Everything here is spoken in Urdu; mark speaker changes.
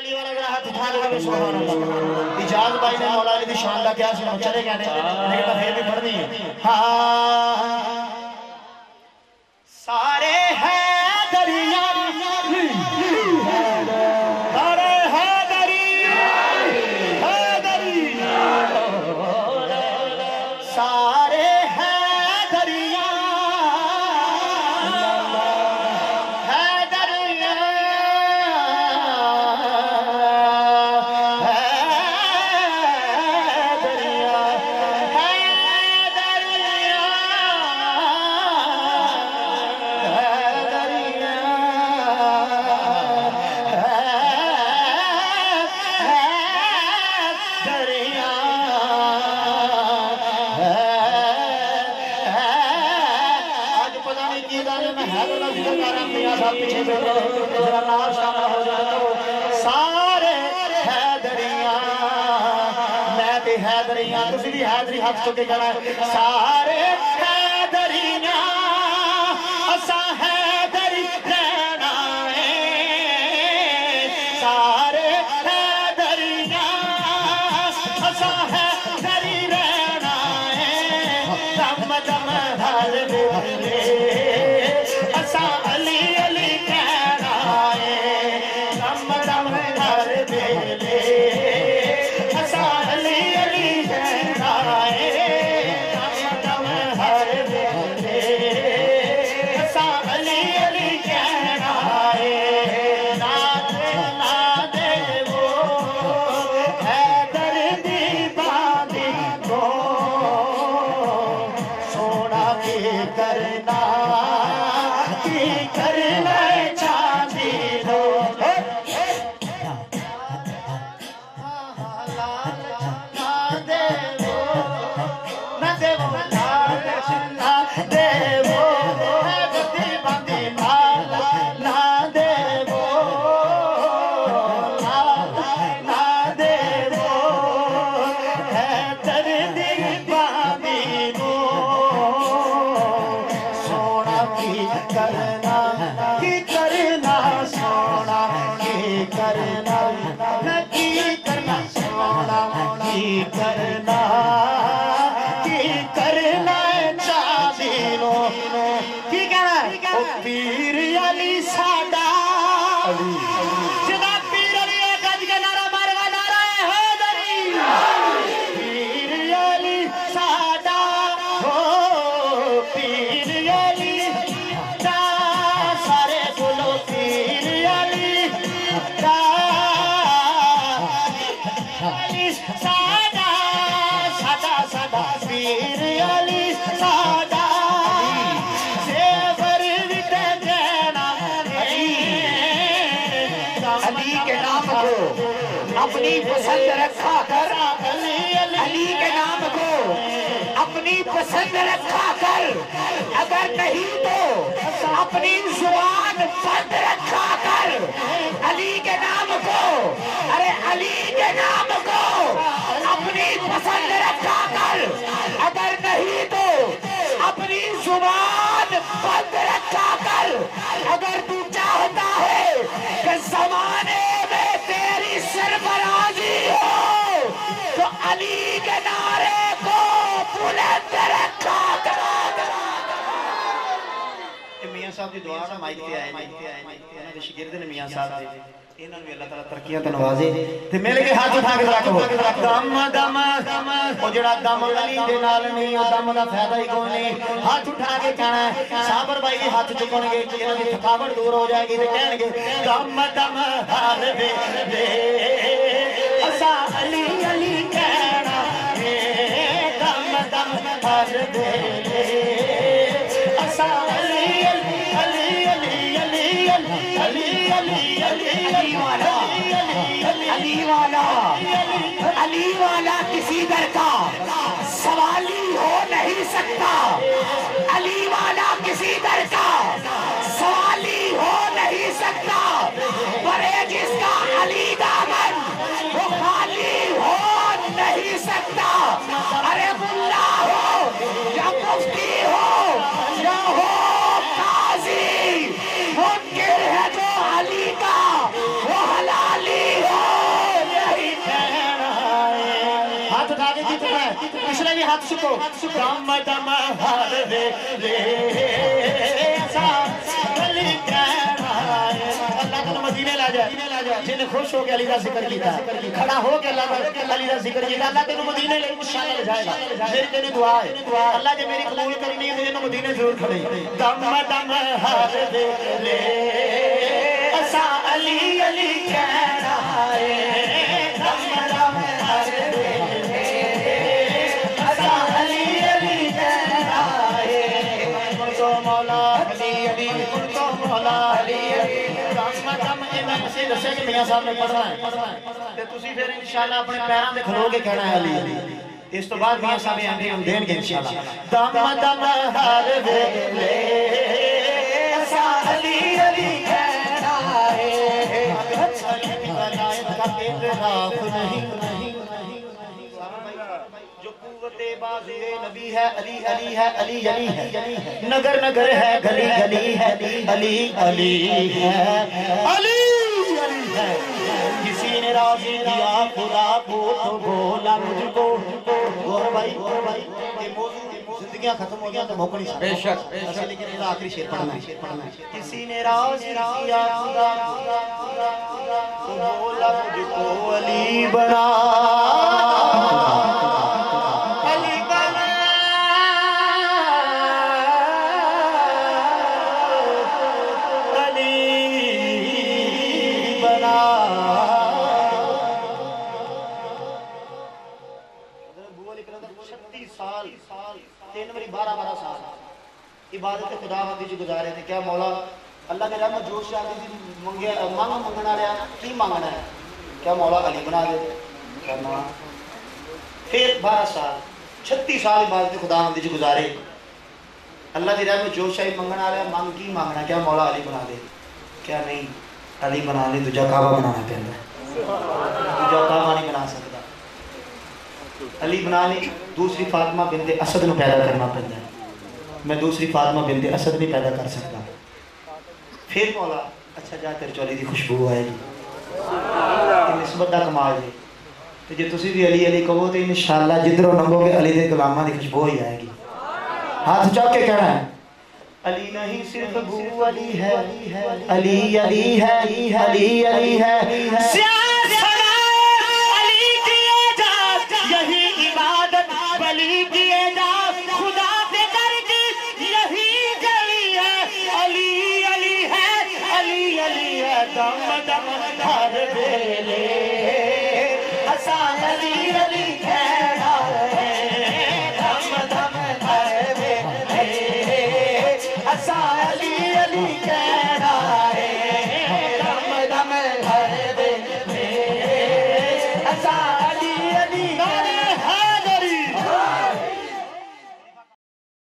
Speaker 1: علی والا ذرا ہاتھ اٹھا کے سبحان اللہ اجاز بھائی نے مولا علی دی شان دا کیا سنا چلے گئے لیکن پھر بھی پڑھنی ہے ہاں سارے ہیں دریا سارے ہیں دریا سارے تسی بھی حیدری ہاتھ چکے کہنا ہے سارے حیدریاں اسا حیدری رہنا ہے سارے حیدریاں اسا حیدری رہنا ہے دم دم ہر بولے اسا علی علی کہنا ہے دم دم ہر بولے اسا علی علی
Speaker 2: اپنی پسند رکھا کر علی کے نام کو اپنی پسند رکھا کر اگر نہیں تو اپنی زبان بند رکھا کر علی کے نام کو ارے علی کے نام کو اپنی پسند رکھا کر اگر نہیں تو اپنی زبان بند رکھا کر اگر تو چاہتا ہے کہ زمانے میں تیری سرفرازی ہو تو علی کے نعرے کو بلند رکھا کر
Speaker 1: میاں صاحب دی دعا نا مائک تے آئے انہاں دے شاگرد نے میاں صاحب دے انہاں نوں اللہ تعالی ترقیاں تے نوازے تے مل کے ہاتھ اٹھا کے ذرا کہو دم دم او جڑا دم علی دے نال نہیں او دم دا فائدہ ہی کوئی نہیں ہاتھ اٹھا کے کہنا ہے صابر بھائی ہاتھ چکن گے انہاں دی تھکاوٹ دور ہو جائے گی تے کہن گے دم دم ہر ویلے اسا علی علی کہنا ہے دم دم ہر ویلے اسا علی علی علی علی علی علی
Speaker 2: علی والا علی والا علی والا کسی در کا سوالی ہو نہیں سکتا علی والا کسی در کا سوالی ہو نہیں سکتا برے جس کا علی دامن وہ خالی ہو نہیں سکتا ارے ملا ہو یا مفتی ہو یا ہو قاضی منکر ہے جو علی کا وہ حلالی ہو
Speaker 1: پچھلے بھی ہاتھ سکو دم دم ہر ویلے علی کہنا ہے اللہ تنو مدینے لا جائے جن خوش ہو کے علی دا ذکر کیتا کھڑا ہو کے اللہ علی دا ذکر کیتا اللہ تنو مدینے لے انشاءاللہ لے جائے گا میری تینوں دعا ہے اللہ جے میری قبول کرنی ہے تو جنہوں مدینے ضرور کھڑے دم دم ہر ویلے علی علی کہنا ہے دم دم ہر ویلے علی علی کہنا ہے تو مولا علی علی تو مولا علی علی دم دم میں سے دسے کہ میاں صاحب نے پڑھنا ہے تے تسی پھر انشاءاللہ اپنے پیراں تے کھلو کے کہنا ہے علی علی اس تو بعد میاں صاحب آندے ہم دین گے انشاءاللہ دم دم ہر ویلے علی علی کہنا ہے علی کی ولایت کا اعتراف نہیں جو قوت بازی نبی ہے علی علی ہے علی علی ہے نگر نگر ہے گلی گلی ہے علی علی ہے علی علی ہے کسی نے راضی دیا خدا کو تو بولا مجھ کو گور بھائی یہ موضوع زندگیاں ختم ہو گیا تو موقع نہیں بے شک لیکن یہ آخری شعر پڑھنا ہے کسی نے راضی دیا خدا تو بولا مجھ کو علی بنا علی بنا علی بنا 36 سال 3 باری 12 سال عبادت خدا بندی جو گزارے تھے کیا مولا اللہ نے رحمت جوش آتی تھی منگنا رہا کی مانگنا ہے کیا مولا علی بنا دے کرنا پھر 12 سال 36 سال عبادت خدا بندی جو گزارے اللہ کی رحمت جوش آئی منگنا رہا مانگ کی مانگنا کیا مولا علی بنا دے کیا نہیں علی بنا لے تجھا کعبہ بنانا پہندا ہے تجھا کعبہ نہیں بنا سکتا علی بنا لی دوسری فاطمہ بنت اسد نو پیدا کرنا پڑتا ہے میں دوسری فاطمہ بنت اسد نہیں پیدا کر سکتا پھر مولا اچھا جا تیرے چولی دی خوشبو آئے گی نسبت دا کمال جی تو جی تسی بھی علی علی کہو تو انشاءاللہ جدھروں نمبو گے علی دے کلامہ دی خوشبو ہی آئے گی ہاتھ چاک کے کہنا ہے علی نہیں صرف بو علی ہے علی علی ہے علی علی ہے دم دم ہر ویلے علی علی کہنا ہے دم دم ہر ویلے علی علی